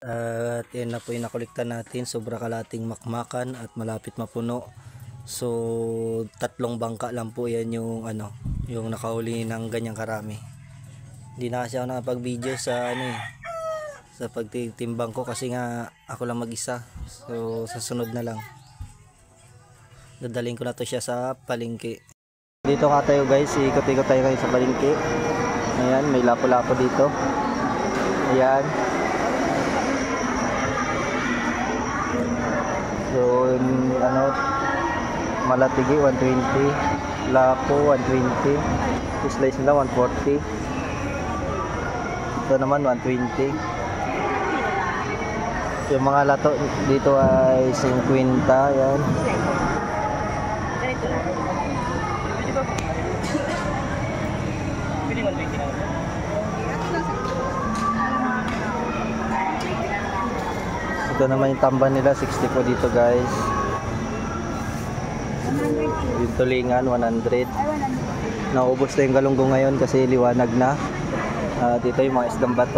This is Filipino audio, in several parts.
At yan na po yung nakolekta natin. Sobra kalating makmakan at malapit mapuno. So 3 bangka lang po yan yung yung nakahuli ng ganyang karami. Hindi na kasi ako nakapag-video sa sa pagtitimbang ko kasi nga ako lang mag-isa. So sa sunod na lang. Dadalhin ko na to siya sa palengke. Dito nga tayo guys, ikot-ikot tayo ngayon sa palengke. Ayan, may lapo-lapo dito. Ayan. So malatigi 120, lapo 120, slice nila 140. Ito naman 120. Yung mga lato dito ay 50, yan. Ito naman yung tamban nila, 60 po dito guys. Yung tulingan 100. Naubos na yung galunggong ngayon kasi liwanag na. Dito yung mga isdang bato.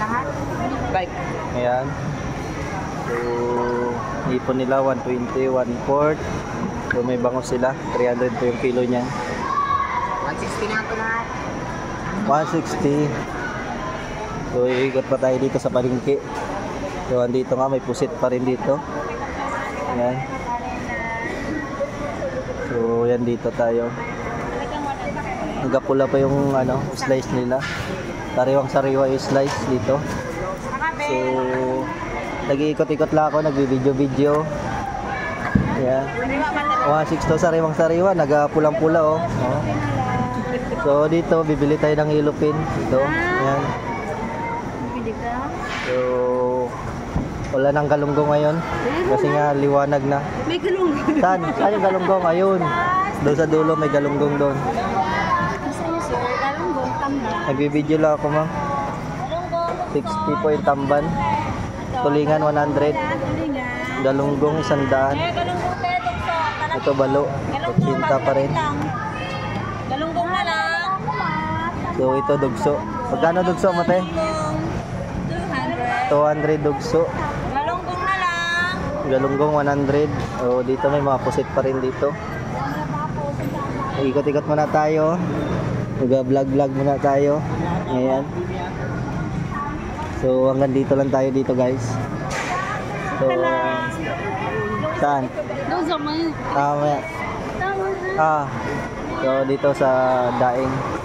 Ayan. So ipon nila 120, 1/4. So may bango sila, 300 po yung kilo niyan. 160 na ito lahat. 160. So iikot pa tayo dito sa palengke. So andito nga may pusit pa rin dito. Ayan. So yan dito tayo. Nagapula pa yung slice nila. Sariwang-sariwa yung slice dito. So nag-iikot-ikot lang ako, nagbi-video-video. Ayan. 160 sariwang-sariwa, nagapulang-pula oh. So dito bibili tayo ng ilupin dito. Ayan. So wala nang galunggong ngayon kasi nga liwanag na. May galunggong. Saan yung galunggong? Ayun. Doon sa dulo may galunggong doon. Galunggong, tamban. Nagbibideo lang ako ma'am. 60 po yung tamban. Tulingan 100. Galunggong 100. Ito balo. 80 pa rin. Galunggong na lang. So ito dugso. Magkano dugso mate? 200 dugso. Galunggong na lang. Galunggong 100. O dito may mga pusit pa rin dito. Ikot-ikot muna tayo. Mag-vlog muna tayo. Ayan. So hanggang dito lang tayo dito guys. So saan? Doon sa may. So dito sa daing.